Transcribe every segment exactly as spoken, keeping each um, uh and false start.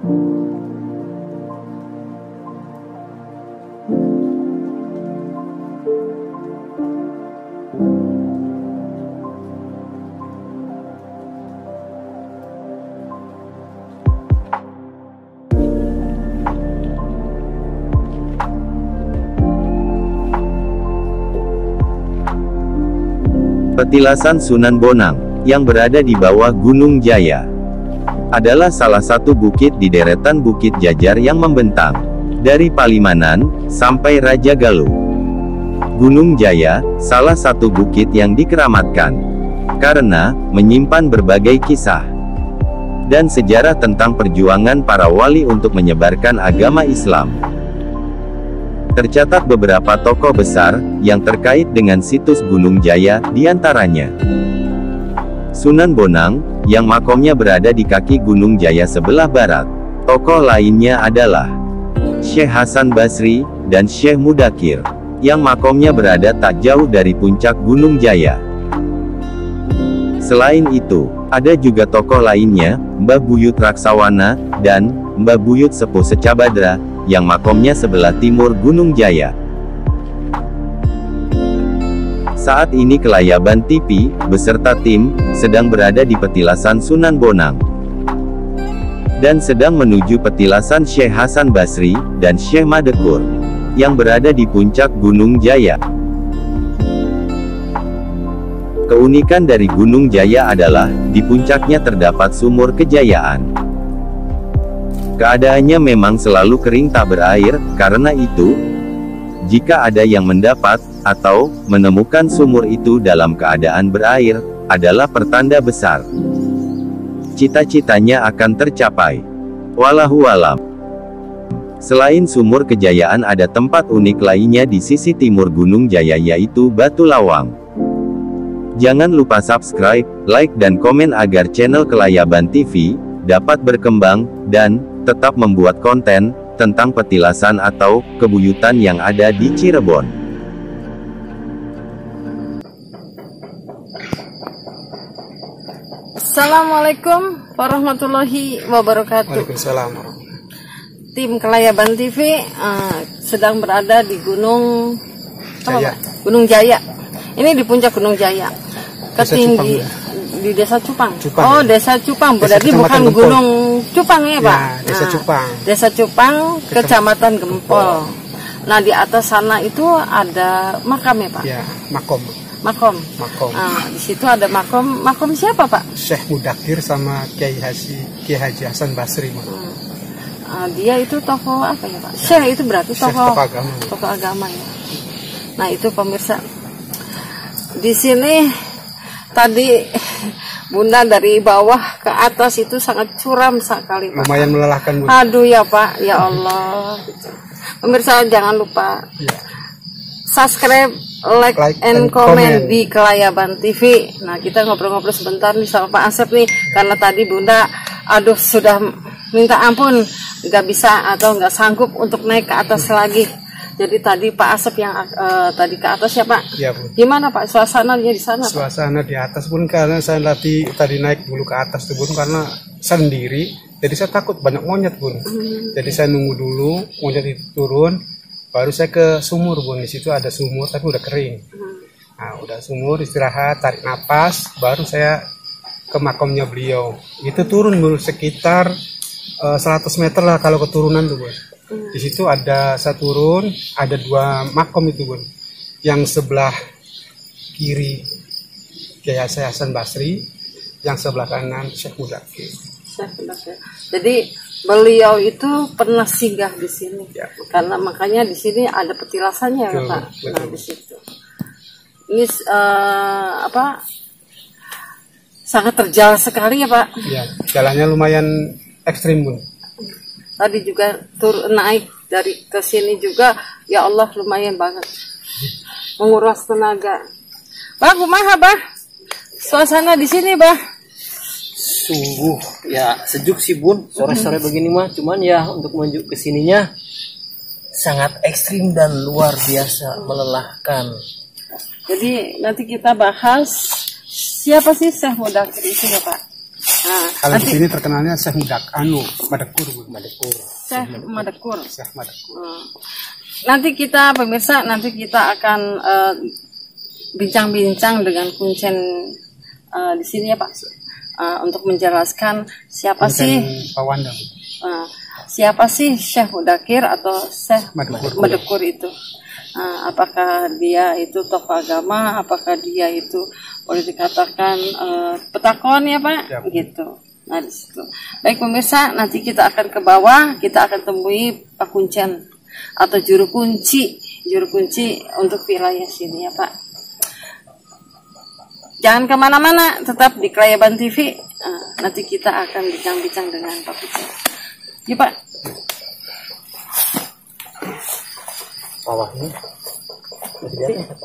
Petilasan Sunan Bonang, yang berada di bawah Gunung Jaya, adalah salah satu bukit di deretan Bukit Jajar yang membentang dari Palimanan sampai Raja Galuh. Gunung Jaya, salah satu bukit yang dikeramatkan karena menyimpan berbagai kisah dan sejarah tentang perjuangan para wali untuk menyebarkan agama Islam. Tercatat beberapa tokoh besar yang terkait dengan situs Gunung Jaya, diantaranya Sunan Bonang, yang makomnya berada di kaki Gunung Jaya sebelah barat. Tokoh lainnya adalah Syekh Hasan Basri dan Syekh Mudakir, yang makomnya berada tak jauh dari puncak Gunung Jaya. Selain itu, ada juga tokoh lainnya, Mbah Buyut Raksawana dan Mbah Buyut Sepuh Secabadra, yang makomnya sebelah timur Gunung Jaya. Saat ini Kelayaban T V, beserta tim, sedang berada di petilasan Sunan Bonang, dan sedang menuju petilasan Syekh Hasan Basri, dan Syekh Madekur, yang berada di puncak Gunung Jaya. Keunikan dari Gunung Jaya adalah, di puncaknya terdapat sumur kejayaan. Keadaannya memang selalu kering tak berair, karena itu, jika ada yang mendapat, atau menemukan sumur itu dalam keadaan berair, adalah pertanda besar cita-citanya akan tercapai. Wallahu alam. Selain sumur kejayaan, ada tempat unik lainnya di sisi timur Gunung Jaya, yaitu Batu Lawang. Jangan lupa subscribe, like dan komen agar channel Kelayaban T V dapat berkembang dan tetap membuat konten tentang petilasan atau kebuyutan yang ada di Cirebon. Assalamualaikum warahmatullahi wabarakatuh. Waalaikumsalam. Tim Kelayaban T V uh, sedang berada di Gunung Jaya. Apa, Gunung Jaya. Ini di puncak Gunung Jaya. Ketinggi di Desa Cupang. Cupang oh, ya? Desa Cupang. Desa Berarti Kecamatan bukan Gempol. Gunung Cupang ya, Pak? Ya, Desa Nah, Cupang. Desa Cupang, Kecamatan Gempol. Nah, di atas sana itu ada makam ya, Pak? Ya, makom. Makom. Makom. Nah, di situ ada makom. Makom siapa, Pak? Syekh Mudakir sama Kiai Haji Kiai Haji Hasan Basri. Hmm. Uh, dia itu tokoh apa ya, Pak? Syekh itu berarti Syekh tokoh tokoh agama. tokoh agama ya. Nah, itu pemirsa. Di sini tadi Bunda dari bawah ke atas itu sangat curam sekali, Pak. Lumayan melelahkan, Bu. Aduh ya, Pak. Ya Allah. Pemirsa jangan lupa Ya. subscribe, like, Like and and comment comment. di Kelayaban T V. Nah, kita ngobrol-ngobrol sebentar nih sama Pak Asep nih, karena tadi Bunda, aduh sudah minta ampun, nggak bisa atau nggak sanggup untuk naik ke atas lagi. Jadi tadi Pak Asep yang uh, tadi ke atas ya, Pak. Ya, Bu. Gimana, Pak, suasananya di sana, Pak? Suasana di atas pun, karena saya tadi tadi naik dulu ke atas tuh, Bun, karena sendiri, jadi saya takut banyak monyet, Bun. Hmm. Jadi saya nunggu dulu monyet itu turun, baru saya ke sumur, Bun. Di situ ada sumur tapi udah kering. Hmm. Nah, udah sumur, istirahat, tarik napas, baru saya ke makamnya beliau. Itu turun, Bun, sekitar uh, seratus meter lah kalau keturunan tuh, Bun. Hmm. Di situ ada saya turun, ada dua makam itu, Bun. Yang sebelah kiri Kiai Hasan Basri, yang sebelah kanan Syekh Mudakir. Jadi beliau itu pernah singgah di sini, Ya. karena makanya di sini ada petilasannya, Betul, Pak. betul. Nah, di situ ini uh, apa sangat terjal sekali ya, Pak. Ya, jalannya lumayan ekstrim, Bun. Tadi juga tur naik dari ke sini juga, ya Allah lumayan banget, menguras tenaga. Bah, kumaha, Bah? Suasana di sini, Bah? Sungguh ya sejuk sih, Bun, sore-sore begini mah, cuman ya untuk menuju ke sininya sangat ekstrim dan luar biasa melelahkan. Jadi nanti kita bahas siapa sih Syekh Mudakir itu ya, Pak? Nah, Kalau nanti di sini terkenalnya Syekh Mudak anu Madekur, Bu. Madekur. Syekh Madekur. Syekh Madekur. Hmm. Nanti kita pemirsa, nanti kita akan eh, bincang-bincang dengan kuncen eh, di sini ya Pak, eh, untuk menjelaskan siapa Kuncen sih Pak Wanda, Bu. eh, siapa sih Syekh Mudakir atau Syekh Madekur. Madekur itu. Nah, apakah dia itu tokoh agama, apakah dia itu boleh dikatakan uh, petakon ya Pak, Ya. gitu. Nah di situ. Baik pemirsa, nanti kita akan ke bawah, kita akan temui Pak Kuncen atau juru kunci, juru kunci untuk wilayah sini ya Pak. Jangan kemana-mana, tetap di Klayaban T V. Nah, nanti kita akan bincang-bincang dengan Pak Kuncen. Ya Pak. Bawahnya masih di atas.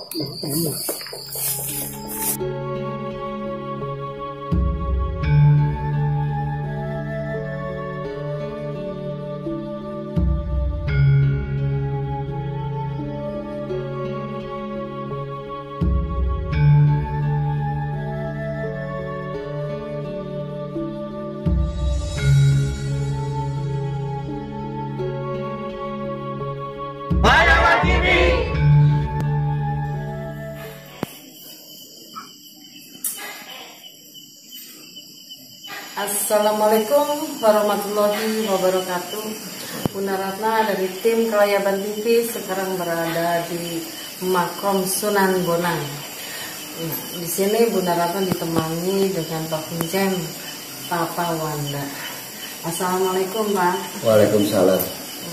Assalamualaikum warahmatullahi wabarakatuh. Bunda Ratna dari tim Klayaban T V sekarang berada di Makam Sunan Bonang. Nah, di sini Bunda Ratna ditemani dengan Pak Kuncen, Papa Wanda. Assalamualaikum Pak. Waalaikumsalam.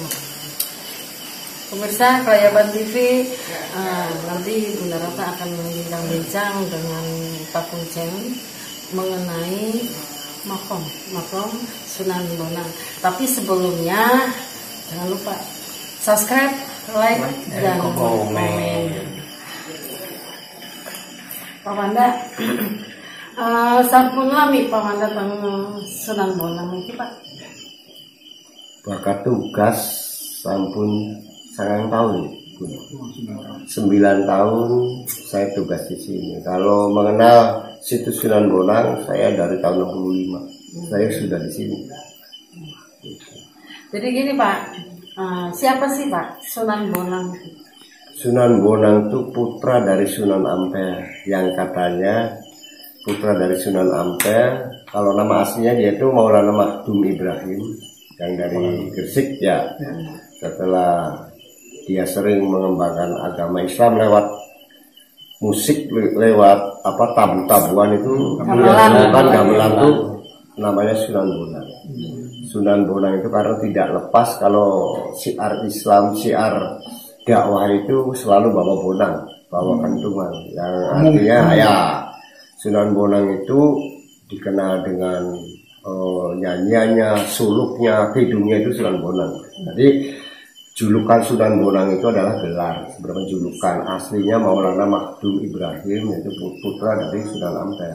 Pemirsa Klayaban T V, uh, nanti Bunda Ratna akan berbincang-bincang dengan Pak Kuncen mengenai makom, makom Sunan Bonang. Tapi sebelumnya jangan lupa subscribe, like, dan komen. Pak Wanda, uh, sampun lami Pak Wanda tentang Sunan Bonang ini Pak. Bakat tugas sampun sangang tahun, sembilan tahun saya tugas di sini. Kalau mengenal situs Sunan Bonang, saya dari tahun enam puluh lima. Saya sudah di sini. Jadi gini Pak, uh, siapa sih Pak Sunan Bonang? Sunan Bonang itu putra dari Sunan Ampel, yang katanya putra dari Sunan Ampel. Kalau nama aslinya dia itu Maulana Makhdum Ibrahim, yang dari Gresik ya. Setelah dia sering mengembangkan agama Islam lewat musik, lewat apa tabu-tabuan itu, dia menemukan gamelan itu namanya Sunan Bonang. Sunan Bonang itu karena tidak lepas kalau syiar Islam, syiar dakwah itu selalu bawa bonang, bawa kentungan, yang artinya ya Sunan Bonang itu dikenal dengan uh, nyanyiannya, suluknya, hidungnya itu Sunan Bonang. Jadi julukan Sunan Bonang itu adalah gelar. Sebenarnya julukan aslinya Maulana Makhdum Ibrahim, yaitu putra dari Sunan Ampel.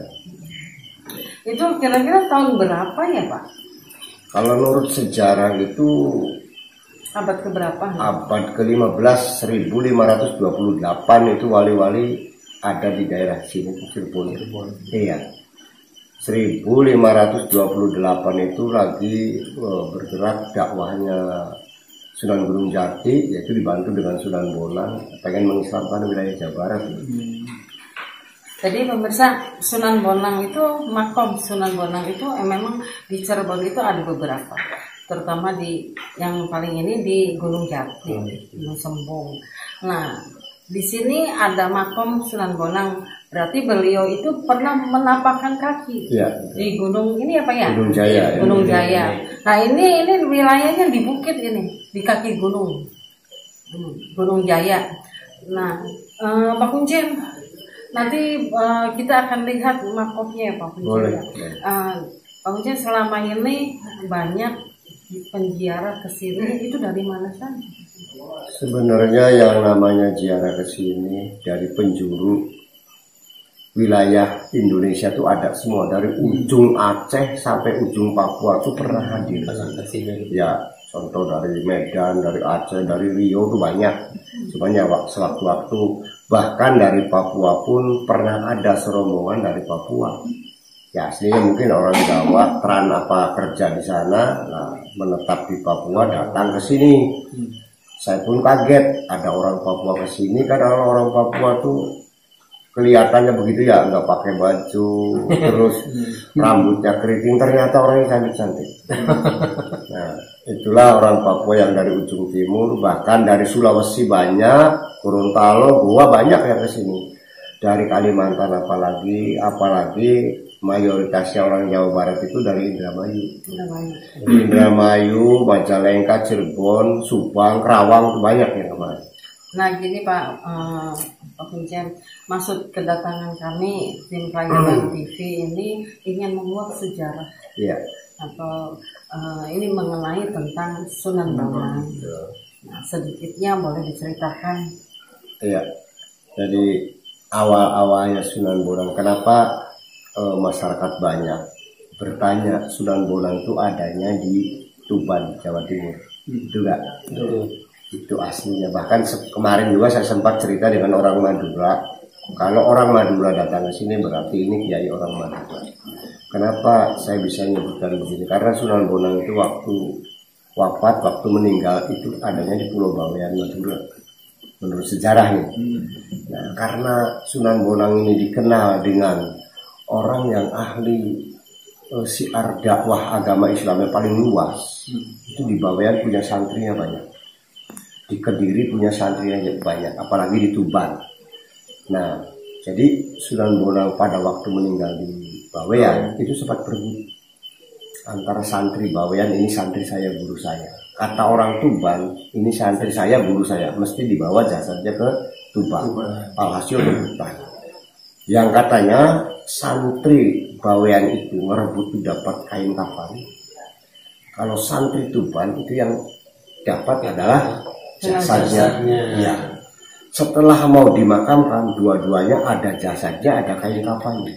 Itu kira-kira tahun berapa ya Pak? Kalau menurut sejarah itu Abad keberapa? abad ke lima belas, seribu lima ratus dua puluh delapan itu wali-wali ada di daerah sini, Cirebon. Iya. seribu lima ratus dua puluh delapan itu lagi uh, bergerak dakwahnya Sunan Gunung Jati, yaitu dibantu dengan Sunan Bonang, pengen mengislamkan wilayah Jawa Barat. Hmm. Jadi pemirsa, Sunan Bonang itu, makom Sunan Bonang itu eh, memang di Cirebon itu ada beberapa, terutama di yang paling ini di Gunung Jati, Gunung Sembung. Nah, di sini ada makom Sunan Bonang, berarti beliau itu pernah menapakkan kaki ya, di gunung ini apa ya? Gunung Jaya. Gunung ya, Jaya. Nah ini ini wilayahnya di bukit ini, di kaki gunung, Gunung Jaya. Nah, eh, Pak Kuncen, nanti uh, kita akan lihat makomnya ya Pak Kuncen. Boleh. Uh, Pak Kuncen selama ini banyak penziarah ke sini, itu dari mana saja? Sebenarnya yang namanya ziarah ke sini dari penjuru wilayah Indonesia itu ada semua, dari ujung Aceh sampai ujung Papua itu pernah hadir. Ya, contoh dari Medan, dari Aceh, dari Riau itu banyak. Sebenarnya sewaktu-waktu bahkan dari Papua pun pernah ada serombongan dari Papua Ya aslinya mungkin orang Jawa, peran apa kerja di sana, nah, menetap di Papua, datang ke sini. Saya pun kaget ada orang Papua ke sini, karena orang Papua tuh kelihatannya begitu ya, nggak pakai baju, terus rambutnya keriting, ternyata orangnya cantik-cantik. Nah, itulah orang Papua yang dari ujung timur, bahkan dari Sulawesi banyak, Gorontalo, Goa banyak yang ke sini. Dari Kalimantan apalagi, apalagi mayoritasnya orang Jawa Barat itu dari Indramayu. Indramayu, Indramayu, Majalengka, Cirebon, Subang, Kerawang, banyak yang kemarin. Nah gini Pak, uh, Pak Kuncen, maksud kedatangan kami tim Pelayanan T V ini ingin menguak sejarah, ya, atau uh, ini mengenai tentang Sunan Bonang. Nah sedikitnya boleh diceritakan. Iya, jadi awal-awalnya Sunan Bonang, kenapa uh, masyarakat banyak bertanya Sunan Bonang itu adanya di Tuban, Jawa Timur, itu enggak? Itu aslinya. Bahkan kemarin juga saya sempat cerita dengan orang Madura. Kalau orang Madura datang ke sini berarti ini kiai orang Madura. Kenapa saya bisa menyebutkan begini? Karena Sunan Bonang itu waktu wafat, waktu meninggal itu adanya di Pulau Bawean, Madura. Menurut sejarahnya. Nah, karena Sunan Bonang ini dikenal dengan orang yang ahli uh, siar dakwah agama Islam yang paling luas. Itu di Bawean punya santrinya banyak. Di Kediri punya santri yang banyak, apalagi di Tuban. Nah, jadi Sunan Bonang pada waktu meninggal di Bawean itu sempat berebut antara santri Bawean, ini santri saya, guru saya. Kata orang Tuban, ini santri saya, guru saya, mesti dibawa jasadnya ke Tuban. Alhasil rebutan. Yang katanya santri Bawean itu merebut dapat kain kafan. Kalau santri Tuban itu yang dapat adalah jasadnya. Ya. Setelah mau dimakamkan, dua-duanya ada jasadnya, ada kain kafannya.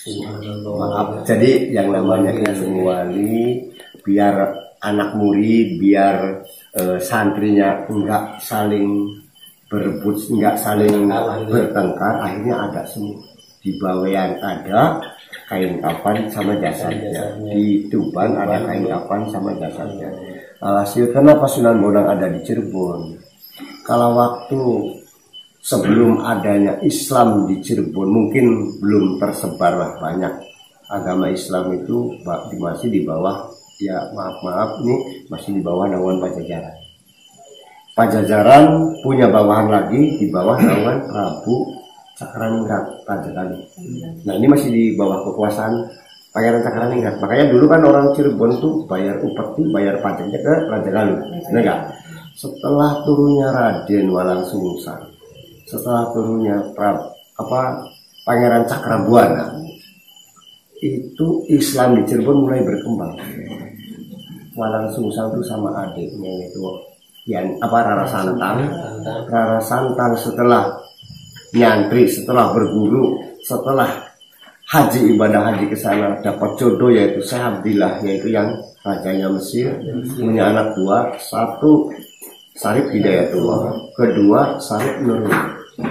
Maaf, jadi yang namanya ilmu wali, biar anak murid, biar eh, santrinya enggak saling berebut, enggak saling bertengkar, akhirnya ada semua. Di Bawean ada kain kafan sama jasadnya, di Tuban ada kain kafan sama jasadnya. Alhasil kenapa Sunan Bonang ada di Cirebon? Kalau waktu sebelum adanya Islam di Cirebon mungkin belum tersebarlah banyak agama Islam itu masih di bawah, ya maaf maaf ini masih di bawah naungan Pajajaran. Pajajaran punya bawahan lagi di bawah naungan Prabu Cakraningrat Raja Galuh. Nah ini masih di bawah kekuasaan Pangeran Cakraningrat. Makanya dulu kan orang Cirebon tuh bayar upeti, bayar pajaknya ke Raja Galuh. Enggak? Setelah turunnya Raden Walangsungsang, setelah turunnya Prab, apa Pangeran Cakrabuana, itu Islam di Cirebon mulai berkembang. Walangsungsang itu sama adiknya itu yang apa Rara Santang. Rara Santang setelah nyantri, setelah berguru, setelah haji, ibadah haji ke sana dapat jodoh yaitu Syekh Abdillah, yaitu yang rajanya Mesir, punya anak dua, satu Sarip Hidayatullah, kedua Sarip Nurul.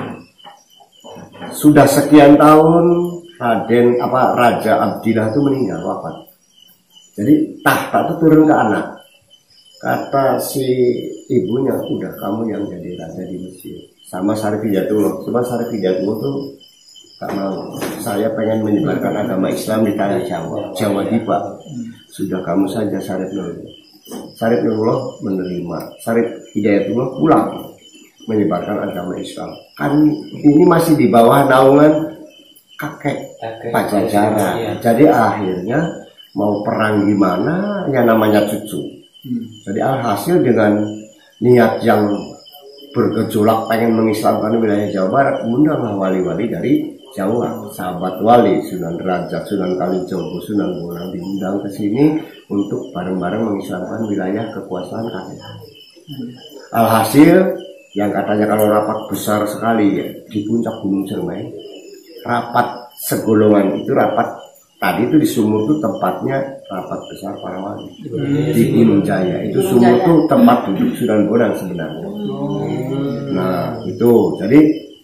Sudah sekian tahun Raden apa Raja Abdillah itu meninggal, wafat. Jadi tahta itu turun ke anak. Kata si ibunya, udah kamu yang jadi raja di Mesir. Sama Sarip Hidayatullah, cuma Sarip Hidayatullah tuh gak mau. Saya pengen menyebarkan agama Islam di tanah Jawa, Jawa Dipa. Sudah kamu saja Sarip Nurullah. Sarip Nurullah menerima. Sarip Hidayatullah pulang menyebarkan agama Islam. Kan ini masih di bawah naungan kakek Pajajaran. Iya. Jadi akhirnya mau perang gimana, ya namanya cucu. Hmm. Jadi alhasil dengan niat yang bergejolak pengen mengislamkan wilayah Jawa Barat, undanglah wali-wali dari Jawa, sahabat wali Sunan Derajat, Sunan Kalijogo, Sunan Bonang diundang ke sini untuk bareng-bareng mengislamkan wilayah kekuasaan kakek. Alhasil yang katanya kalau rapat besar sekali ya, di puncak Gunung Cermai, rapat segolongan itu rapat tadi itu di sumur itu tempatnya rapat besar para wali di Gunung Jaya. Itu sumur itu tempat duduk Sunan Bonang sebenarnya. Nah itu jadi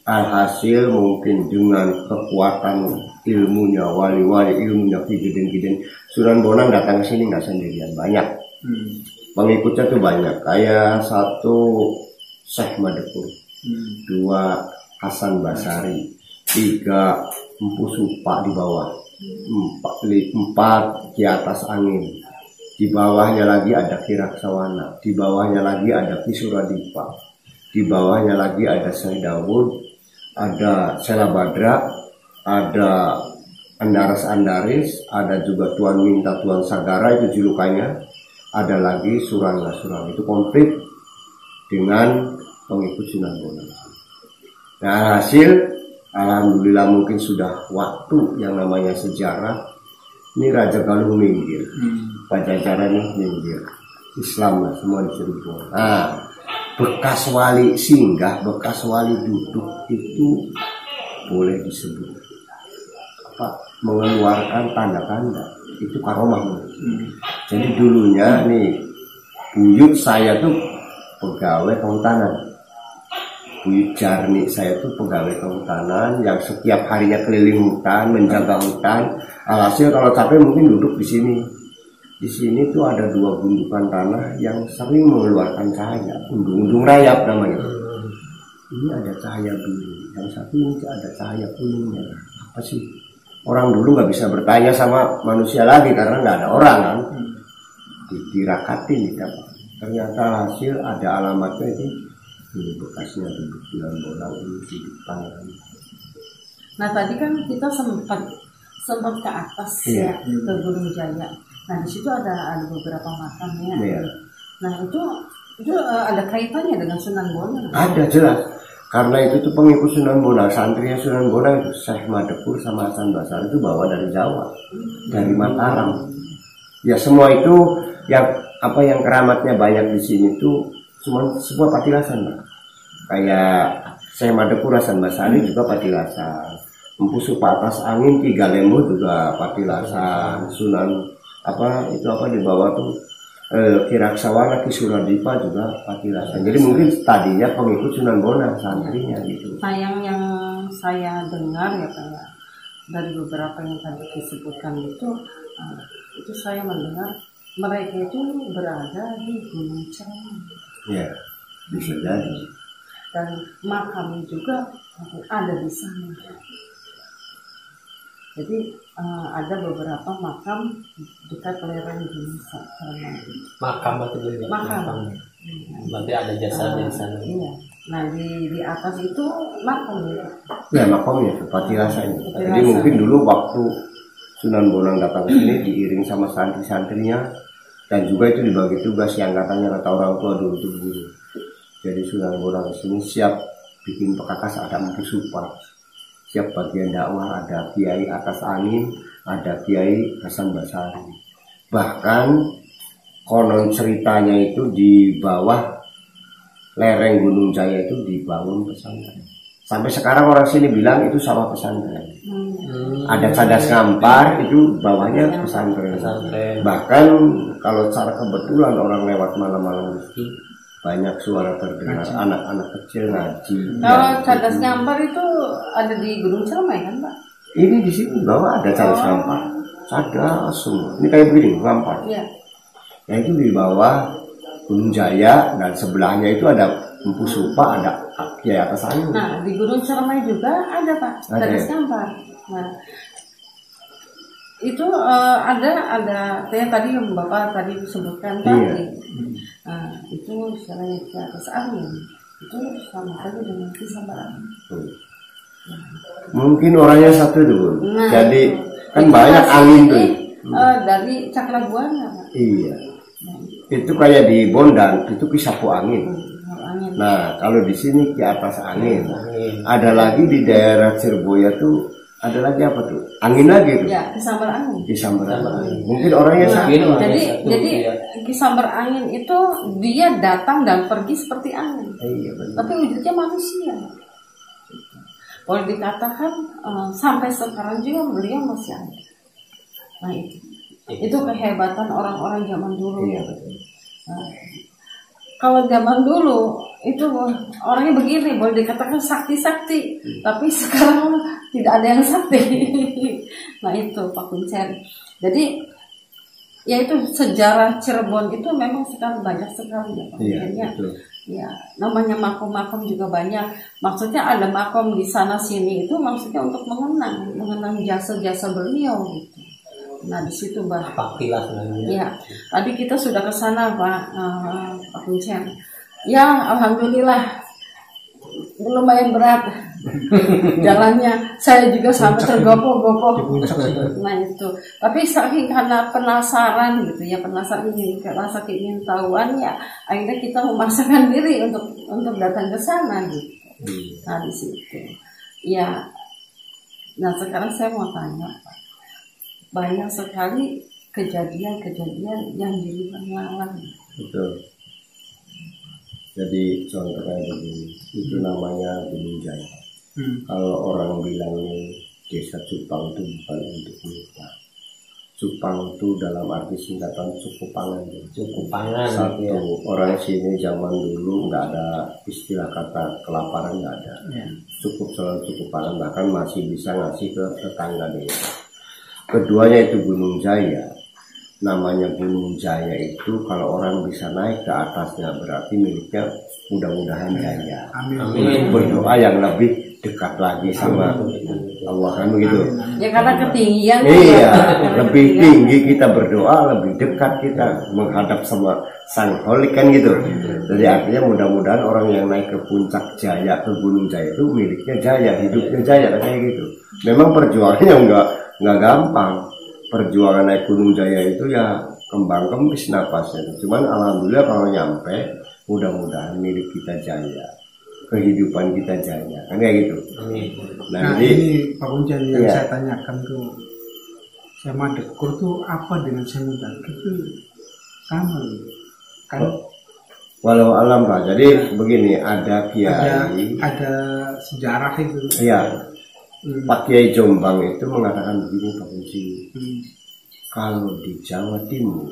Alhasil mungkin dengan kekuatan ilmunya, wali-wali ilmunya, kiden-kiden, Sunan Bonang datang ke sini nggak sendirian, banyak. Hmm. Pengikutnya tuh banyak. Kayak satu Syekh Madepur, hmm. dua Hasan Basari, tiga Empu Supa di bawah, empat, empat di atas angin. Di bawahnya lagi ada Kiraksawana, di bawahnya lagi ada Ki Suradipa, di bawahnya lagi ada Syekh Dawud, ada Sela Badra, ada Andaras Andaris, ada juga Tuan Minta Tuan Sagara, itu julukannya, ada lagi Suranga Surang. Itu komplit dengan pengikut Sunan Bonang. Nah, hasil alhamdulillah mungkin sudah waktu yang namanya sejarah. Ini Raja Galuh minggir, hmm. Pajajaran minggir, Islam lah semua di Cirebon. Nah, bekas wali singgah, bekas wali duduk itu boleh disebut apa, mengeluarkan tanda-tanda itu karomah. Hmm. Jadi dulunya nih buyut saya tuh pegawai kehutanan, buyut Jarni saya tuh pegawai kehutanan yang setiap harinya keliling hutan, menjaga hutan. Alhasil kalau capek mungkin duduk di sini. Di sini tuh ada dua gundukan tanah yang sering mengeluarkan cahaya, undung-undung rayap namanya. Ini ada cahaya biru, yang satu ini ada cahaya kuningnya. Apa sih? Orang dulu nggak bisa bertanya sama manusia lagi karena nggak ada orang kan. Dirakatin tidak. Ternyata hasil ada alamatnya itu. Ini bekasnya duduk Sunan Bonang ini di depan. Nah tadi kan kita sempat sempat ke atas iya. ya ke Gunung Jaya. Nah di situ ada ada beberapa makamnya. Iya. Nah itu itu uh, ada kaitannya dengan Sunan Bonang. Ada jelas. Karena itu tuh pengikut Sunan Bonang, santrinya Sunan Bonang itu Syekh Madepur sama Hasan Basari itu bawa dari Jawa, dari Mataram. Ya semua itu yang apa yang keramatnya banyak di sini tuh cuma sebuah patilasan, Pak. Kayak Syekh Madepur, Hasan Basari juga patilasan. Empu Supa atas angin, Tiga Lembu juga patilasan. Sunan apa itu apa di bawah tuh eh, Kiraksawana, Ki Suradipa juga patilasan. Jadi mungkin tadinya pengikut Sunan Bonang santrinya gitu. Nah yang yang saya dengar ya kayak dari beberapa yang tadi disebutkan itu uh, itu saya mendengar mereka itu berada di Gunung Cermai. Ya bisa jadi. Dan makam juga ada di sana. Jadi uh, ada beberapa makam dekat lereng Gunung Cermai. Makam berarti beli makam. Berarti ada jasadnya uh, di sana. Iya. Nah di di atas itu makam ya. Ya makamnya patilasannya. Jadi mungkin dulu waktu Sunan Bonang datang ke sini diiring sama santri-santrinya dan juga itu dibagi tugas yang katanya kata orang tua dulu tuh guru. Jadi Sunan Bonang sini siap bikin pekakas ada Empu Supa. Siap bagian dakwah ada Kiai atas angin, ada Kiai Hasan Basari. Bahkan konon ceritanya itu di bawah lereng Gunung Jaya itu dibangun pesantren. Sampai sekarang orang sini bilang itu sawah pesantren. Hmm. Ada cadas ngampar itu bawahnya pesantren. pesantren. Bahkan kalau secara kebetulan orang lewat malam-malam itu banyak suara terdengar anak-anak kecil ngaji. Kalau cadas ngampar itu ada di Gunung Cermai kan, Pak? Ini di sini bawah ada cadas oh. ngampar. Cadas semua. Ini kayak begini ngampar. Iya. Yang itu di bawah Gunung Jaya dan sebelahnya itu ada Empu Supa, ada Kiai atas angin. Nah di Gunung Cermai juga ada Pak cadas ngampar. Nah itu uh, ada ada yang tadi yang Bapak tadi disebutkan tadi. Iya. Nah, itu selain di atas angin itu sama saja dengan kisambar angin. Hmm. Nah. Mungkin orangnya satu dulu. Nah, jadi kan banyak angin tuh. Uh, dari Caklabuana. Iya. Nah. Itu kayak di Bondan itu ki sapu angin. Hmm, angin. Nah kalau di sini ki atas angin. angin. Ada lagi di daerah Cireboya tuh. Ada lagi apa tuh? Angin lagi tuh? Ya, kisambar angin. Kisambar angin. Mungkin orangnya nah, satu. Jadi, satu, jadi ya. Kisambar angin itu dia datang dan pergi seperti angin. Iya, benar. Tapi wujudnya manusia. Boleh dikatakan uh, sampai sekarang juga beliau masih ada. Nah itu, itu kehebatan orang-orang zaman dulu. Iya, betul. Nah, kalau zaman dulu itu orangnya begini, boleh dikatakan sakti-sakti, tapi sekarang tidak ada yang sakti. Nah itu Pak Kuncen. Jadi ya itu sejarah Cirebon itu memang sekarang banyak sekali ya Pak. Iya, ya, namanya makom-makom juga banyak. Maksudnya ada makom di sana sini itu maksudnya untuk mengenang, mengenang jasa-jasa beliau gitu. Nah di situ Pak. Pastilah sebenarnya. Ya, tadi kita sudah ke sana Pak uh, Pak Kuncen. Ya, alhamdulillah lumayan berat jalannya. Saya juga sampai tergopoh-gopoh. Nah itu. Tapi saking karena penasaran gitu ya, penasaran ini, rasa keingin tahuan ya, akhirnya kita memaksakan diri untuk untuk datang ke sana gitu. Nah di situ. Ya. Nah sekarang saya mau tanya, banyak sekali kejadian-kejadian yang diulang-ulang. Betul. Jadi contohnya begini, itu namanya Gunung Jaya. Hmm. Kalau orang bilang desa Cupang itu bukan untuk nikah. Cupang itu dalam arti singkatan cukup pangan. Cukup pangan. Satu, ya. Orang sini zaman dulu nggak ada istilah kata kelaparan, nggak ada. Ya. Cukup selalu cukup pangan, bahkan masih bisa ngasih ke tetangga desa. Keduanya itu Gunung Jaya. Namanya Gunung Jaya itu kalau orang bisa naik ke atasnya berarti miliknya mudah-mudahan jaya. Amin. Amin. Berdoa yang lebih dekat lagi sama Allah kan begitu. Ya karena ketinggian. Iya, ya. Lebih tinggi kita berdoa, lebih dekat kita menghadap sama Sang Holik kan gitu. Jadi artinya mudah-mudahan orang yang naik ke puncak Jaya, ke Gunung Jaya itu miliknya jaya, hidupnya jaya kayak gitu. Memang perjuangannya enggak enggak gampang. Perjuangan naik Gunung Jaya itu ya kembang kempis napasnya. Cuman alhamdulillah kalau nyampe, mudah-mudahan milik kita jaya, kehidupan kita jaya, kan kayak gitu. Nah, nah jadi, ini Pak Kuncen yang iya. saya tanyakan tuh, sama Dekur tuh apa dengan Semudak itu sama kan? Walau alam Pak. Jadi begini, ada kiai, ada, ada sejarah itu. Iya. Hmm. Pak Kiai Jombang itu mengatakan begini Pak Kunci, hmm. kalau di Jawa Timur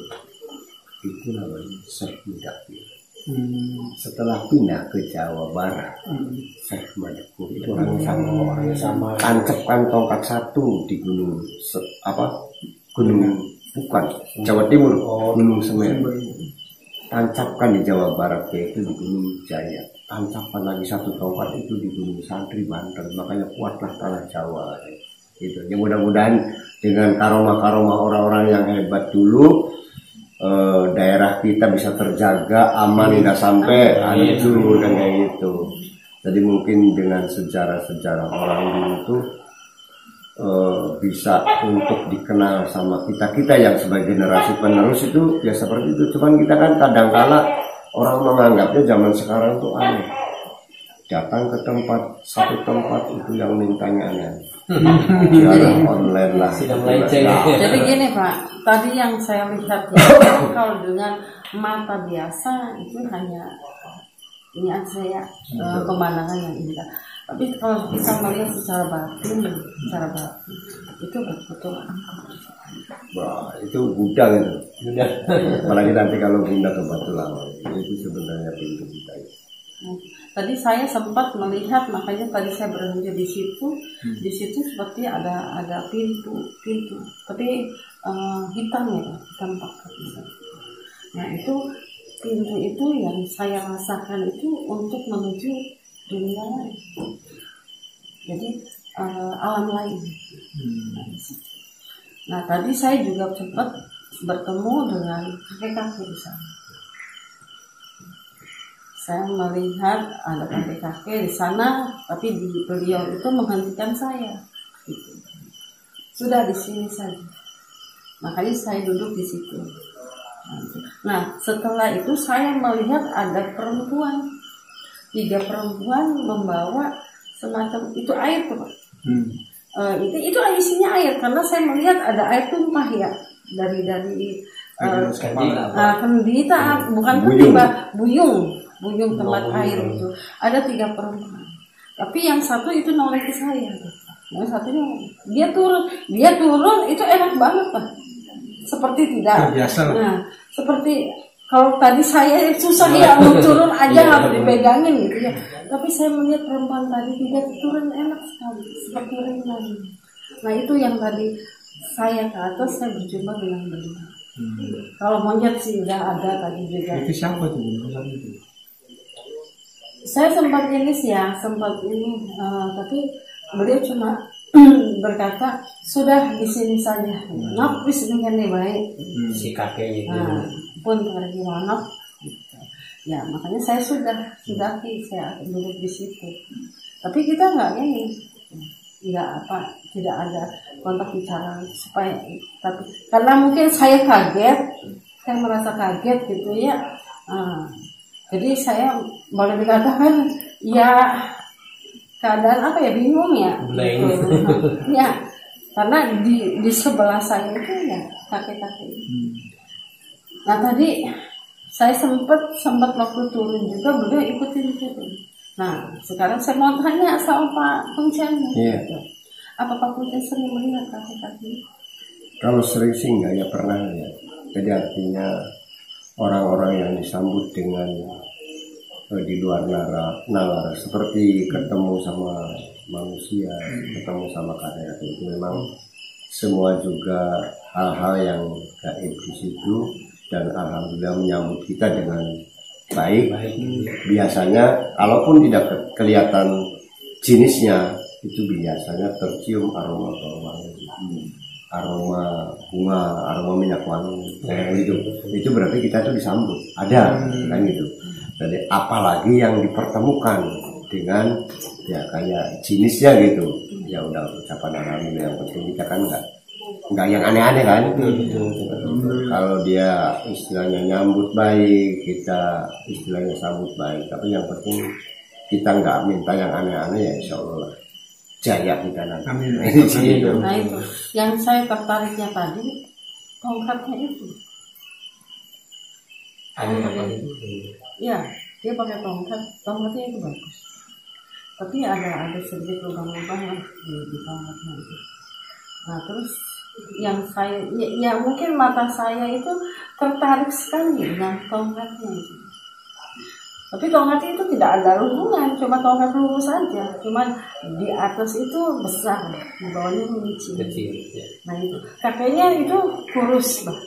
itu namanya Syekh Mudakir. Hmm. Setelah pindah ke Jawa Barat, hmm. Syekh Mudakir itu orang sama, orang sama. Tancapkan tongkat satu di gunung apa? Gunung bukan Jawa Timur, oh. Gunung Semeru. Tancapkan di Jawa Barat yaitu di Gunung Jaya. Tancapkan lagi satu tongkat itu di Gunung Santri Banten, makanya kuatlah tanah Jawa gitu. Ya mudah-mudahan dengan karomah-karomah orang-orang yang hebat dulu eh, daerah kita bisa terjaga aman, tidak sampai hancur dan kayak gitu. Jadi mungkin dengan sejarah-sejarah orang dulu itu eh, bisa untuk dikenal sama kita-kita yang sebagai generasi penerus itu ya seperti itu. Cuman kita kan kadang-kala orang menganggapnya zaman sekarang tuh aneh. Datang ke tempat, satu tempat itu yang mintanya aneh. Jualan online lah. Jadi gini Pak, tadi yang saya lihat ya, kalau dengan mata biasa itu hanya ini saya uh, pemandangan yang indah. Tapi kalau kita melihat secara batin, secara batin itu betul-betul wah, itu Buddha gitu. Buddha. Apalagi nanti kalau pindah ke Batu Lama, itu sebenarnya pintu kita. Nah, tadi saya sempat melihat, makanya tadi saya berhenti di situ. Hmm. Di situ seperti ada ada pintu, pintu, tapi uh, hitam ya, hitam pakai. Nah itu pintu itu yang saya rasakan itu untuk menuju dunia lain. Jadi uh, alam lain. Hmm. Nah tadi saya juga sempat bertemu dengan kakek-kakek di sana. Saya melihat ada kakek-kakek di sana, tapi di beliau itu menghentikan saya. Gitu. Sudah di sini saja. Makanya saya duduk di situ. Nah setelah itu saya melihat ada perempuan, tiga perempuan membawa semacam itu air tuh Pak. Hmm. Uh, itu itu isinya air karena saya melihat ada air tumpah ya dari dari uh, uh, kendita bukan kendita buyung buyung tempat oh, air itu ada tiga perempuan tapi yang satu itu noleh ke saya yang satunya dia turun dia turun itu enak banget Pak seperti tidak biasa nah seperti Kalau tadi saya susah ya mau turun aja harus dipegangin gitu ya. Tapi saya melihat perempuan tadi tidak turun enak sekali seperti renang. Nah itu yang tadi saya ke atas saya berjumpa dengan beliau. Hmm. Kalau monyet sih udah ada tadi juga. Itu siapa tuh? Saya sempat ini sih ya sempat ini uh, tapi beliau cuma berkata sudah di sini saja. Nok bis dengan baik. Hmm. Si kakeknya. Nah, pun pergi monok ya makanya saya sudah sudah saya duduk di situ tapi kita nggak ini nggak apa tidak ada kontak bicara supaya tapi karena mungkin saya kaget saya merasa kaget gitu ya nah, jadi saya boleh dikatakan ya keadaan apa ya bingung ya gitu. Ya karena di di sebelah saya itu ya kakek-kakek. Nah tadi saya sempat sempat waktu turun juga beliau ikutin itu. Nah sekarang saya mau tanya sama Pak Kuncen. Iya. Apa Pak Kuncen sering melihat kakek-kakek? Kalau sering sih enggak ya pernah ya. Jadi artinya orang-orang yang disambut dengan eh, di luar nalar, nalar seperti ketemu sama manusia, ketemu sama kakek itu memang semua juga hal-hal yang gaib di situ. Dan alhamdulillah menyambut kita dengan baik. Biasanya kalaupun tidak ke kelihatan jenisnya itu biasanya tercium aroma wangi, aroma bunga, aroma minyak wangi kayak gitu. Itu berarti kita itu disambut. Ada kan gitu. Jadi apalagi yang dipertemukan dengan ya kayak jenisnya gitu. Ya udah ucapan alhamdulillah yang penting kita kan enggak enggak yang aneh-aneh kan. Kalau dia istilahnya nyambut baik, kita istilahnya sambut baik. Tapi yang penting kita nggak minta yang aneh-aneh ya insya Allah jaya kita nanti. Amin. Nah itu yang saya tertariknya tadi tongkatnya itu. Ya dia pakai tongkat, tongkatnya itu bagus. Tapi ada ada sedikit lubang-lubang lah di, di tongkatnya itu. Nah terus yang saya ya, ya mungkin mata saya itu tertarik sekali dengan tongkatnya itu. Tapi tongkatnya itu tidak ada hubungan, cuma tongkat lurus saja. Cuman di atas itu besar, di bawahnya kecil. Nah itu kakeknya itu kurus bah.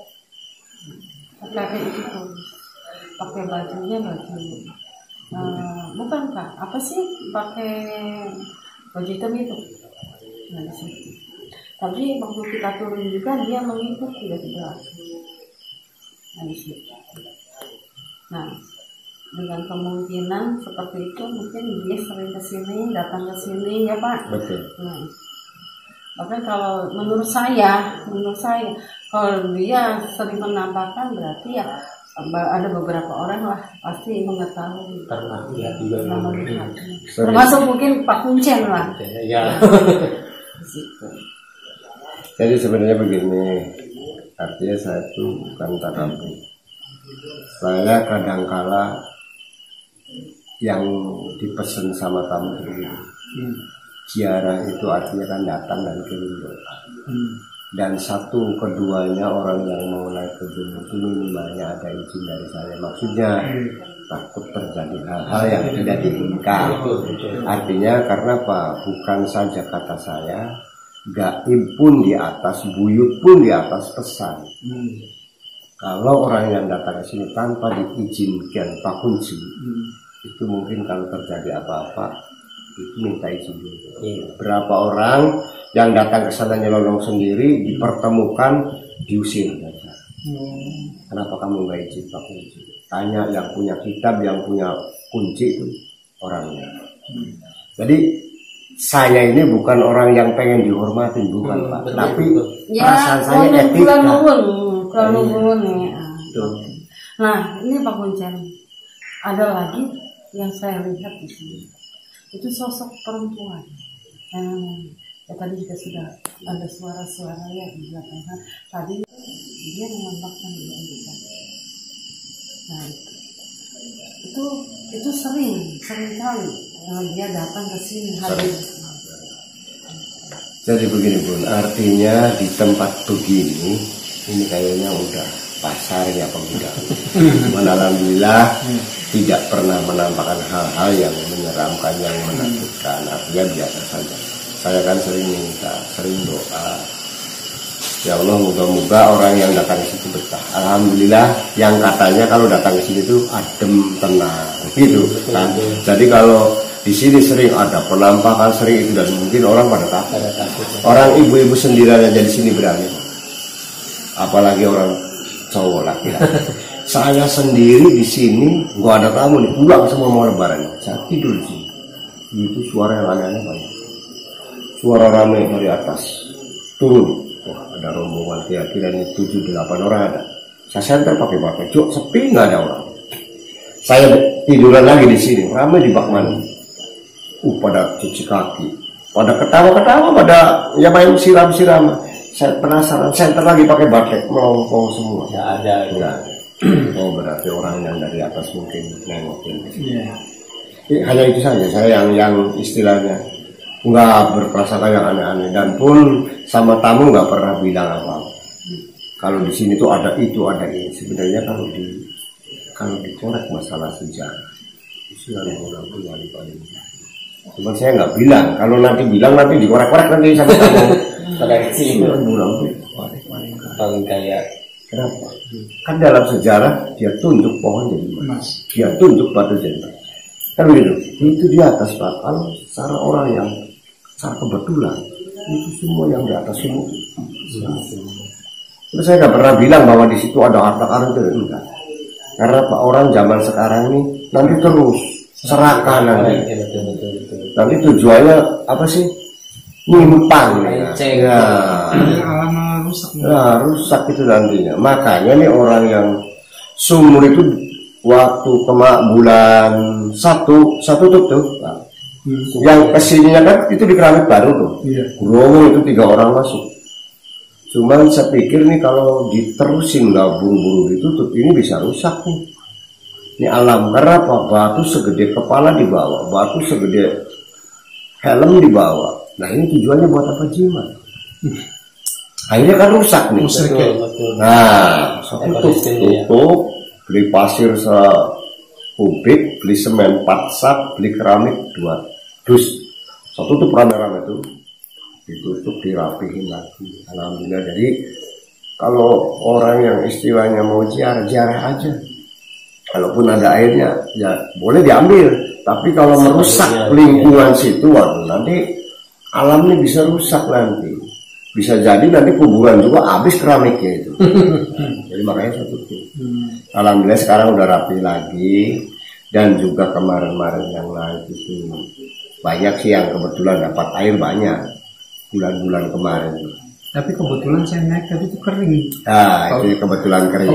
Kakek itu kurus, pakai bajunya baju uh, bukan kak, apa sih pakai baju hitam itu. Nah di situ. Tapi waktu kita turun juga dia mengikuti dari belakang. Nah, di situ. Nah, dengan kemungkinan seperti itu mungkin dia sering ke sini, datang ke sini ya Pak. Betul. Nah, bahkan kalau menurut saya, menurut saya kalau dia sering menampakkan berarti ya ada beberapa orang lah pasti mengetahui karena dia juga melihat. Termasuk mungkin Pak Kuncen lah. Ya. Di situ. Jadi sebenarnya begini, artinya saya itu bukan takabur. Saya kadangkala yang dipesan sama tamu itu, hmm. ziarah itu artinya kan datang dan kirim doa. Hmm. Dan satu keduanya orang yang mau naik ke gunung itu minimalnya ada izin dari saya. Maksudnya hmm. takut terjadi hal-hal yang tidak diinginkan. Artinya karena apa? Bukan saja kata saya. Gaib pun di atas, buyut pun di atas pesan. Hmm. Kalau orang yang datang ke sini tanpa diizinkan Pak Kunci, hmm. itu mungkin kalau terjadi apa-apa itu minta izin dulu. Hmm. Berapa orang yang datang ke sana nyelonong sendiri dipertemukan diusir. Hmm. Kenapa kamu nggak izin Pak Kunci? Tanya yang punya kitab, yang punya kunci itu orangnya. Hmm. Jadi saya ini bukan orang yang pengen dihormatin, bukan hmm, Pak. Betul, tapi betul. Perasaan ya, saya etika. Kalau nuwun ya. Nah, ini Pak Kuncen. Ada lagi yang saya lihat di sini. Itu sosok perempuan. Hmm, ya tadi juga sudah ada suara-suara ya di belakang. Tadi dia menampakkan dia bisa. Nah, itu itu sering, sering kali. Nah, dia datang ke sini hadir. Jadi begini Bun, artinya di tempat begini ini kayaknya udah pasar ya pemuda. Cuman alhamdulillah tidak pernah menampakkan hal-hal yang menyeramkan, yang menakutkan. Artinya biasa saja. Saya kan sering minta, sering doa. Ya Allah, moga-moga orang yang datang ke situ betah. Alhamdulillah, yang katanya kalau datang ke sini itu adem, tenang, gitu kan. Jadi kalau di sini sering ada penampakan, sering itu, dan mungkin orang pada takut. Orang ibu-ibu sendirian aja di sini berani, apalagi orang cowok laki-laki. Saya sendiri di sini, gua ada tamu nih, pulang semua mau lebaran, saya tidur di sini. Itu suara yang aneh-aneh banyak. Suara rame dari atas turun. Wah, ada rombongan kira-kira ini tujuh delapan orang ada. Saya senter pakai bak cuk, sepi nggak ada orang. Saya tiduran lagi di sini, ramai di bak mandi. Uh, pada cuci kaki, pada ketawa-ketawa, pada ya main siram-siram. Saya penasaran, senter lagi pakai batik, melongkong semua. Nggak ada. Nggak ada. Oh, berarti orang yang dari atas mungkin nengokin. Iya. Hanya itu saja. Saya yang yang istilahnya nggak berprasangka yang aneh-aneh, dan pun sama tamu nggak pernah bilang apa-apa. Kalau di sini tuh ada itu, ada ini. Sebenarnya kalau di kalau dikorek masalah sejarah, itu yang orang tuh wali paling. Cuma saya nggak bilang. Kalau nanti bilang nanti dikorek-korek nanti sama tamu. Pada kecil. Orang tuh wali paling. Paling kaya. Kenapa? Kan dalam sejarah dia tunjuk pohon jadi emas, dia tunjuk batu jadi emas. Kan begitu. Itu di atas Pak. Kalau secara orang yang secara kebetulan itu semua yang di atas semua. Terus saya nggak pernah bilang bahwa di situ ada harta karun itu, enggak. Karena Pak, orang zaman sekarang ini nanti terus serakah nanti. Nanti tujuannya apa sih? Nyimpang ya. Ya. Alam rusak. Nah, rusak itu nantinya. Makanya nih orang yang sumur itu waktu kemak bulan satu satu tutup. Nah, hmm. Yang kesininya kan itu di keramik baru tuh. Iya. Growong itu tiga orang masuk. Cuman saya pikir nih kalau diterusin nggak buru-buru ditutup ini bisa rusak nih. Ini alam, karena apa? Batu segede kepala di bawah, batu segede helm di bawah. Nah ini tujuannya buat apa jimat? Akhirnya kan rusak nih. Betul, betul. Nah, tutup, tutup, beli pasir sekubik, beli semen empat sak, beli keramik dua dus. Satu tutup rame-rame tuh, ditutup, dirapihin lagi. Alhamdulillah. Jadi kalau orang yang istilahnya mau ziarah, ziarah aja. Kalaupun ada airnya, ya boleh diambil. Tapi kalau merusak lingkungan situ, waduh, nanti alamnya bisa rusak nanti. Bisa jadi nanti kuburan juga habis keramiknya itu. Jadi makanya saya tutup. Alhamdulillah sekarang udah rapi lagi. Dan juga kemarin-kemarin yang lain itu banyak sih yang kebetulan dapat air banyak. Bulan-bulan kemarin. Tapi kebetulan saya naik tadi itu kering. Nah, itu kebetulan kering.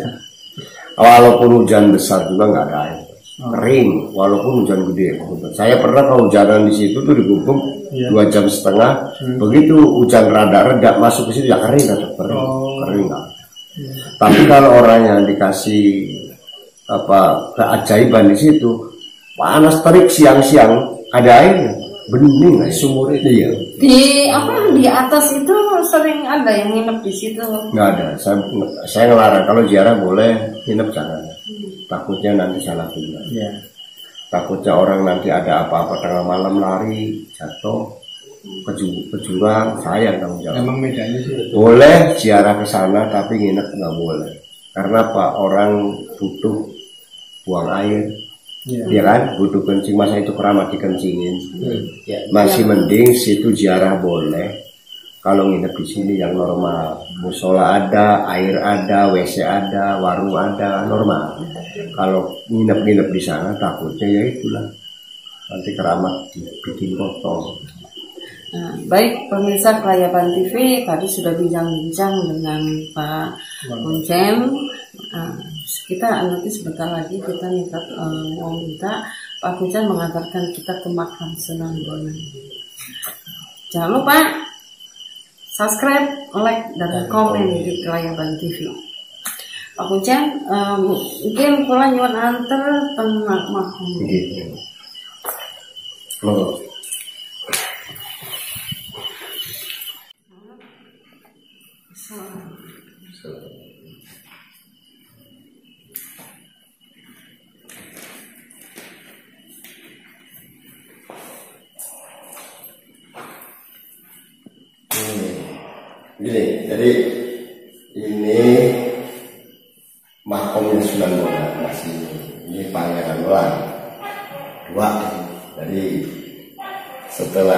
Walaupun hujan besar juga nggak ada air. Kering, walaupun hujan gede. Saya pernah kehujanan di situ tuh di Gubeng yeah. dua jam setengah. Hmm. Begitu hujan rada-reda masuk ke situ ya kering, tetap kering, oh. kering nggak. Yeah. Tapi kalau orang yang dikasih apa keajaiban di situ, panas terik siang-siang ada airnya, bening sumur itu ya. Di apa di atas itu sering ada yang nginep di situ? Nggak ada. Saya saya ngelarang kalau ziarah boleh, nginep jangan. Takutnya nanti salah tinggal. Ya. Takutnya orang nanti ada apa-apa tengah malam lari jatuh ke jurang, saya tanggung jawab. Emang bedanya sih. Boleh ziarah ke sana tapi nginep nggak boleh. Karena Pak, orang butuh buang air, ya, ya kan? Butuh kencing, masa itu keramat dikencingin. Hmm. Ya. Masih ya. Mending situ ziarah boleh. Kalau nginep di sini yang normal, musola ada, air ada, W C ada, warung ada, normal. Kalau nginep-nginep di sana takutnya ya itulah nanti keramat dibikin kotor. Nah, baik pemirsa Kelayaban T V, tadi sudah bincang-bincang dengan Pak Kuncen. Nah, kita nanti sebentar lagi kita minta uh, mau minta Pak Kuncen mengantarkan kita ke makam Sunan Bonang. Jangan lupa subscribe, like, dan komen di Kelayaban T V. Pak Kuncen, um, mungkin kula nyuwun anter tenak makam. Gitu. Oh. Gini, jadi ini makomnya Sunan Bonang masih ini Pangeran Welang dua. Jadi setelah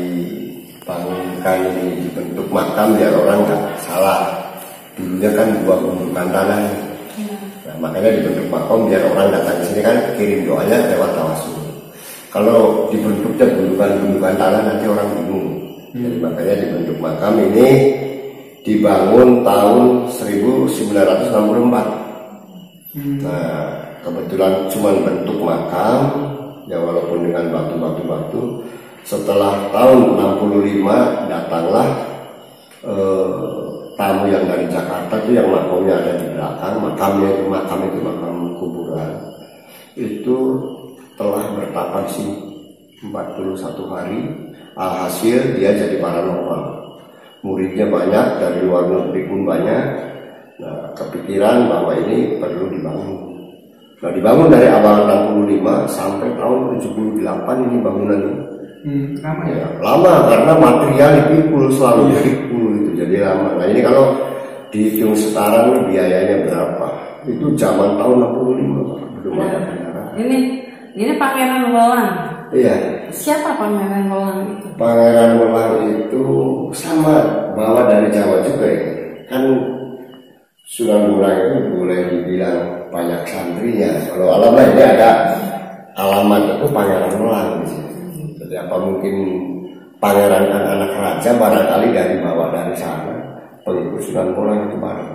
dibangunkan ini dibentuk makam biar orang nggak salah, dulunya kan dua gundukan tanah. Nah, makanya dibentuk makam biar orang datang ke sini kan kirim doanya lewat tawasul. Kalau dibentuknya gundukan-gundukan tanah nanti orang bingung. Jadi makanya dibentuk makam ini dibangun tahun seribu sembilan ratus enam puluh empat. Nah, kebetulan cuma bentuk makam, ya walaupun dengan batu-batu-batu. Setelah tahun enam puluh lima datanglah eh, tamu yang dari Jakarta itu yang makamnya ada di belakang, makamnya itu makam itu makam kuburan. Itu telah bertapa di sini empat puluh satu hari. Alhasil dia jadi paranormal. Muridnya banyak, dari luar negeri pun banyak. Nah, kepikiran bahwa ini perlu dibangun. Nah, dibangun dari awal enam puluh lima sampai tahun tujuh puluh delapan ini bangunan ini. Hmm, lama ya? Ya, lama karena material dipikul, selalu dipikul itu, jadi lama. Nah, ini kalau dihitung sekarang biayanya berapa? Itu zaman tahun enam puluh lima, belum ada kendaraan. Ini ini Pangeran Welang. Iya. Siapa Pangeran Welang itu? Pangeran Welang itu sama, bawa dari Jawa juga ya. Kan Sunan Bonang itu boleh dibilang banyak santrinya. Kalau alamat ini ada alamat itu Pangeran Welang di sini. Jadi apa mungkin pangeran kan anak raja, barangkali dari bawah dari sana pengikut Sunan Bonang itu barang.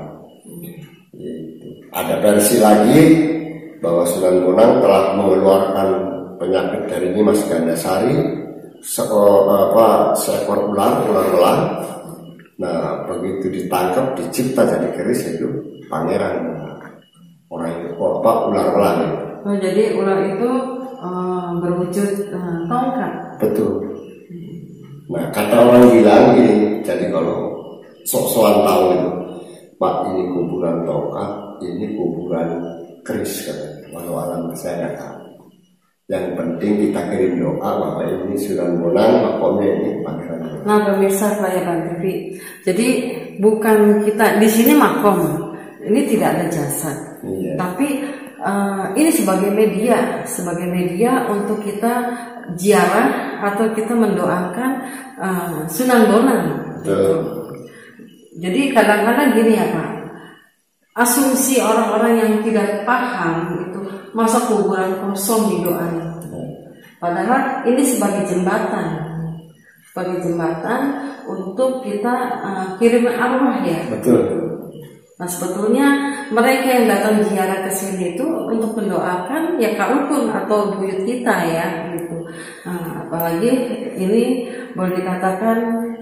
Gitu. Ada versi lagi bahwa Sunan Bonang telah mengeluarkan penyakit dari Nyimas Gandasari, seekor apa seekor ular, ular welang. Nah, begitu ditangkap, dicipta jadi keris itu pangeran orang itu apa ular welang itu. Oh, jadi ular itu uh, berwujud uh, tongkat. Betul. Nah, kata orang bilang gini, jadi kalau sok-sokan tahu itu, Pak, ini kuburan tongkat, ini kuburan keris katanya. Walau alam saya nggak tahu. Yang penting kita kirim doa bahwa ini Sunan Bonang, makomnya ini Pangeran Welang. Nah, pemirsa Pelayaran T V. Jadi bukan kita di sini makom, ini tidak ada jasad, Iya. tapi uh, ini sebagai media, sebagai media untuk kita ziarah atau kita mendoakan uh, Sunan Bonang. Betul. Jadi kadang-kadang gini ya Pak, asumsi orang-orang yang tidak paham itu masa kuburan kosong didoain. Padahal ini sebagai jembatan, sebagai jembatan untuk kita uh, kirim arwah ya. Betul. Nah, sebetulnya mereka yang datang ziarah ke sini itu untuk mendoakan ya Kak Rukun atau buyut kita ya gitu. Nah, apalagi ini boleh dikatakan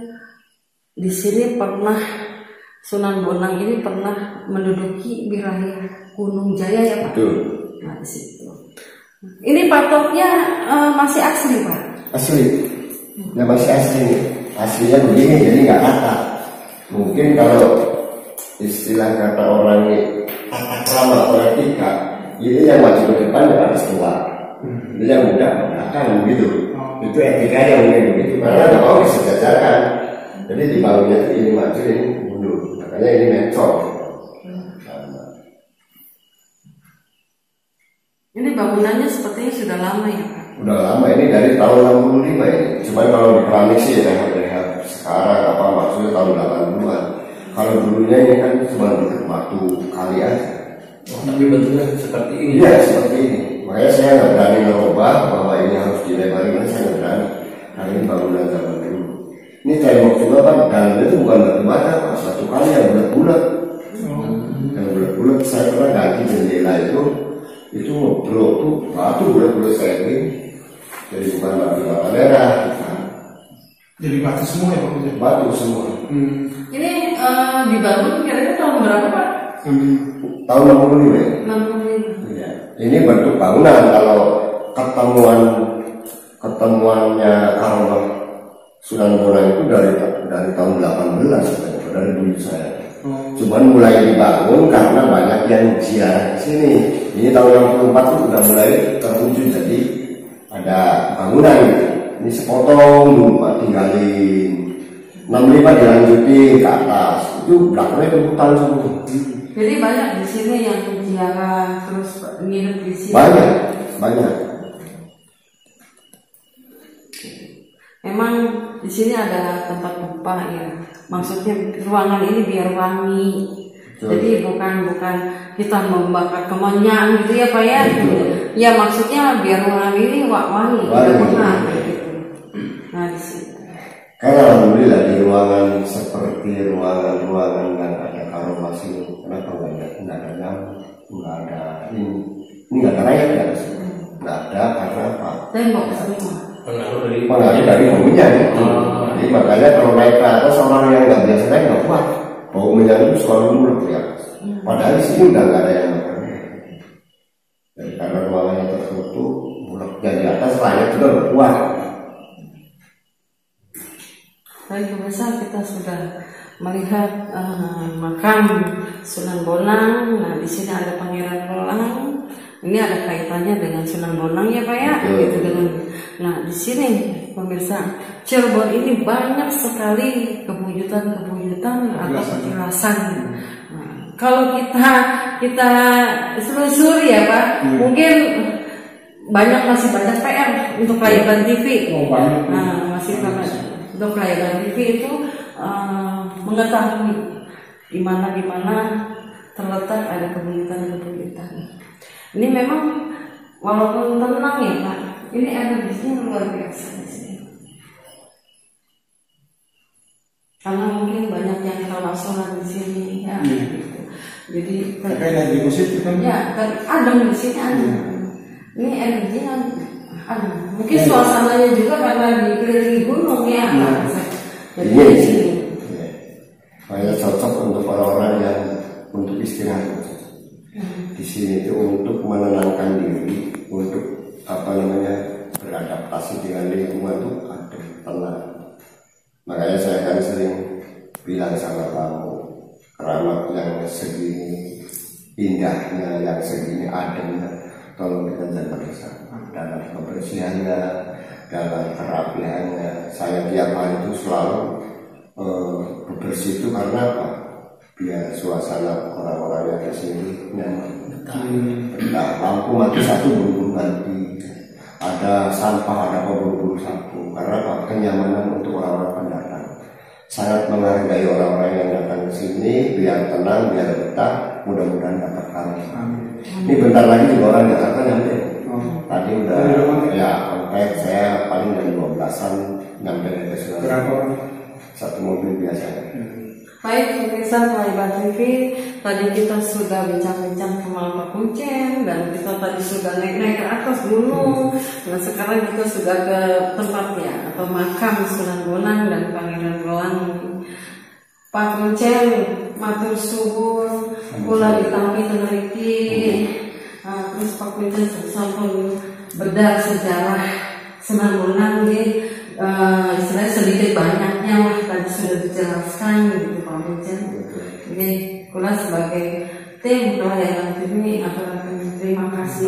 di sini pernah Sunan Bonang ini pernah menduduki wilayah Gunung Jaya ya Pak. Betul. Nah, di situ. Ini patoknya uh, masih asli Pak. Asli. Ya masih asli. Aslinya begini, jadi nggak rata. Mungkin kalau istilah kata orang ini tata krama atau etika, ini yang maju ke depan yang harus keluar. Ini yang muda ke belakang begitu. Itu etikanya mungkin begitu. Karena nggak mau disejajarkan. Jadi dibangunnya ini maju ini mundur. Makanya ini mencol. Ini bangunannya sepertinya sudah lama ya Pak. Udah lama, ini dari tahun enam puluh lima ini. Cuman kalau di keramik sih rehat-rehat sekarang apa maksudnya tahun delapan puluhan. Kalau dulunya ini kan cuma bentuk batu kali aja. Oh, tapi bentuknya seperti ini. Iya seperti ini. Makanya saya nggak berani merubah bahwa ini harus dilebarin, saya nggak berani. Karena ini bangunan zaman dulu. Ini tembok juga kan, dalamnya itu bukan batu bata, satu kali yang bulat-bulat. Hmm. Yang bulat-bulat saya pernah ganti jendela itu, itu blok tuh batu bulat-bulat kayak gini. Jadi bukan batu bata merah. Bukan. Jadi batu semua ya Pak? Batu semua. Hmm. Ini uh, dibangun kira-kira tahun berapa Pak? Hmm. Tahun enam puluh lima. enam puluh lima. Ya. Ini bentuk bangunan. Kalau ketemuan ketemuannya arwah Sunan Bonang itu dari dari tahun delapan belas dari dulu saya. Oh. Cuman mulai dibangun karena banyak yang ziarah ke sini. Ini tahun enam puluh empat itu sudah mulai terwujud, jadi ada bangunan gitu. Ini sepotong dulu Pak tinggalin. enam puluh lima dilanjuti ke atas, itu belakangnya ke hutan semua. Jadi banyak di sini yang ziarah terus nginep di sini. Banyak, banyak. Memang di sini ada tempat upah ya. Maksudnya ruangan ini biar wangi. Betul. Jadi bukan bukan kita membakar kemenyan gitu ya Pak ya. Betul. Ya maksudnya biar ruangan ini wangi. Wangi. Gitu. Nah di sini. Karena alhamdulillah di ruangan seperti ruangan-ruangan yang ada aroma sini, kenapa nggak ada nggak ada nyamuk, nggak ada ini, ini nggak ada rayap ya, nggak ada karena apa? Tembok semua. Pengaruh dari pengaruh dari baunya ya. Hmm. Jadi makanya kalau naik ke atas orang yang nggak biasa naik nggak kuat, bau minyak itu selalu mulut ya. Hmm. Padahal di sini udah nggak ada yang makan. Jadi karena ruangannya tertutup, mulut yang di atas rayap juga nggak kuat. Baik pemirsa, kita sudah melihat uh, makam Sunan Bonang. Nah di sini ada Pangeran Rolang. Ini ada kaitannya dengan Sunan Bonang ya Pak ya. Betul. Gitu dengan. Nah di sini pemirsa, Cirebon ini banyak sekali kewujudan-kewujudan atau penjelasan. Nah, kalau kita kita selusuri ya Pak, hmm. mungkin banyak masih banyak P R untuk layanan T V. Oh, banyak. Nah masih banyak. Untuk layanan T V itu uh, mengetahui di mana di mana terletak ada kebuyutan-kebuyutan. Ini memang walaupun tenang ya Pak, ini energinya luar biasa di sini. Karena mungkin banyak yang kalah sholat di sini ya. Hmm. Gitu. Jadi tapi energi positif kan? Ya, kan ada di sini ada. Hmm. Ini energinya ada. Mungkin ya, suasananya juga karena dikelilingi gunung ya. Hmm. Jadi iya, di sini. Ya. Kayak cocok untuk orang-orang yang untuk istirahat. Hmm. Di sini itu untuk menenangkan diri, untuk apa namanya beradaptasi dengan lingkungan itu ada tenang. Makanya saya kan sering bilang sama kamu, keramat yang segini indahnya, yang segini ademnya, tolong kita jaga bersama dalam kebersihannya, dalam kerapiannya. Saya tiap hari itu selalu eh, bersih itu karena apa? Biar suasana orang-orang yang di sini nyaman. Betah. Lampu mati satu buru-buru ganti. Ada sampah, ada apa buru-buru sapu. Karena apa? Kenyamanan untuk orang-orang pendatang. Sangat menghargai orang-orang yang datang ke sini, biar tenang, biar betah. Mudah-mudahan dapat karya. Ini bentar lagi juga orang Jakarta nyampe. Tadi udah ya, sampai saya paling dari dua belasan nyampe dari Surabaya. Satu mobil biasanya. Baik pemirsa Playbar T V, tadi kita sudah bincang-bincang ke Malapa Kuncen dan kita tadi sudah naik-naik ke atas gunung. Nah sekarang kita sudah ke tempatnya atau makam Sunan Bonang dan Pangeran Rolang. Pak Kuncen, matur suwun, kula ditampi tenariki. Uh, terus Pak Kuncen sampun bedah sejarah Sunan Bonang di uh, istilahnya sedikit banyaknya lah tadi sudah dijelaskan gitu Pak Kuncen. Jadi kula sebagai tim pelayanan T V aturkan terima kasih.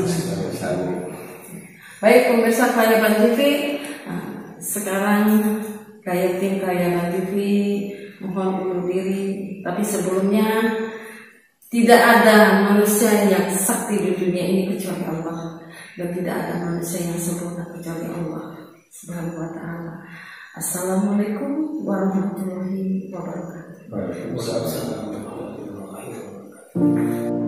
Baik pemirsa Pelayanan T V, uh, sekarang kayak tim Pelayanan T V mohon undur diri, tapi sebelumnya tidak ada manusia yang sakti di dunia ini kecuali Allah, dan tidak ada manusia yang sempurna kecuali Allah Subhanahu wa ta'ala. Assalamualaikum warahmatullahi wabarakatuh. Waalaikumsalam warahmatullahi wabarakatuh.